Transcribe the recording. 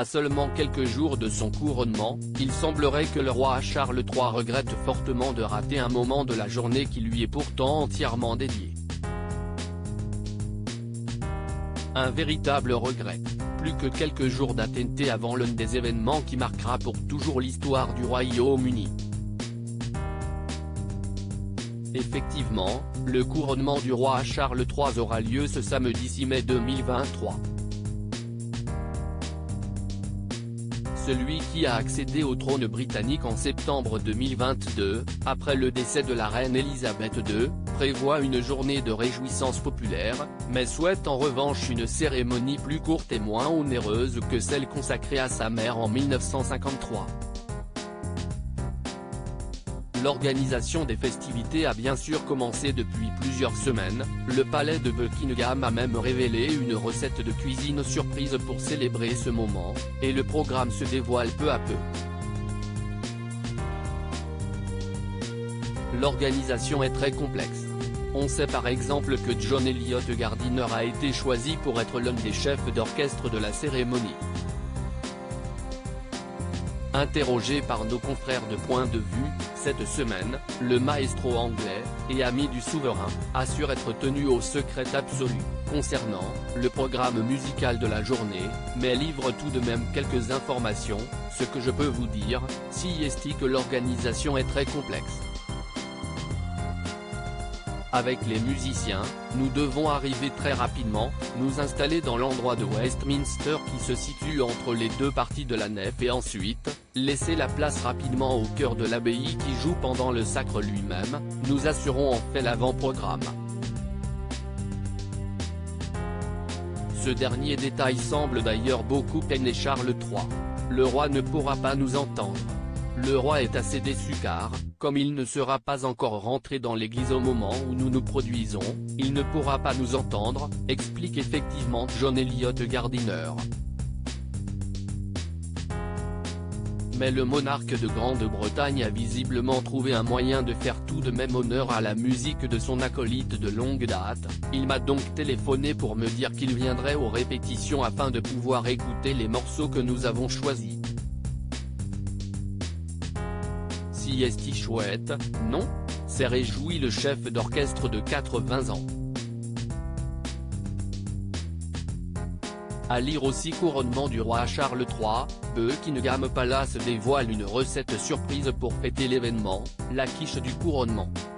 À seulement quelques jours de son couronnement, il semblerait que le roi Charles III regrette fortement de rater un moment de la journée qui lui est pourtant entièrement dédié. Un véritable regret. Plus que quelques jours d'attenté avant l'un des événements qui marquera pour toujours l'histoire du Royaume-Uni. Effectivement, le couronnement du roi Charles III aura lieu ce samedi 6 mai 2023. Celui qui a accédé au trône britannique en septembre 2022, après le décès de la reine Elisabeth II, prévoit une journée de réjouissance populaire, mais souhaite en revanche une cérémonie plus courte et moins onéreuse que celle consacrée à sa mère en 1953. L'organisation des festivités a bien sûr commencé depuis plusieurs semaines, le palais de Buckingham a même révélé une recette de cuisine surprise pour célébrer ce moment, et le programme se dévoile peu à peu. L'organisation est très complexe. On sait par exemple que John Elliott Gardiner a été choisi pour être l'un des chefs d'orchestre de la cérémonie. Interrogé par nos confrères de Point de Vue, cette semaine, le maestro anglais, et ami du souverain, assure être tenu au secret absolu, concernant le programme musical de la journée, mais livre tout de même quelques informations. Ce que je peux vous dire, si est que l'organisation est très complexe. Avec les musiciens, nous devons arriver très rapidement, nous installer dans l'endroit de Westminster qui se situe entre les deux parties de la nef et ensuite, laisser la place rapidement au cœur de l'abbaye qui joue pendant le sacre lui-même, nous assurons en fait l'avant-programme. Ce dernier détail semble d'ailleurs beaucoup peiner Charles III. Le roi ne pourra pas nous entendre. Le roi est assez déçu car, comme il ne sera pas encore rentré dans l'église au moment où nous nous produisons, il ne pourra pas nous entendre, explique effectivement John Elliott Gardiner. Mais le monarque de Grande-Bretagne a visiblement trouvé un moyen de faire tout de même honneur à la musique de son acolyte de longue date. Il m'a donc téléphoné pour me dire qu'il viendrait aux répétitions afin de pouvoir écouter les morceaux que nous avons choisis. Si est-il chouette, non ? S'est réjoui le chef d'orchestre de 80 ans. À lire aussi couronnement du roi Charles III, Buckingham Palace dévoile une recette surprise pour fêter l'événement, la quiche du couronnement.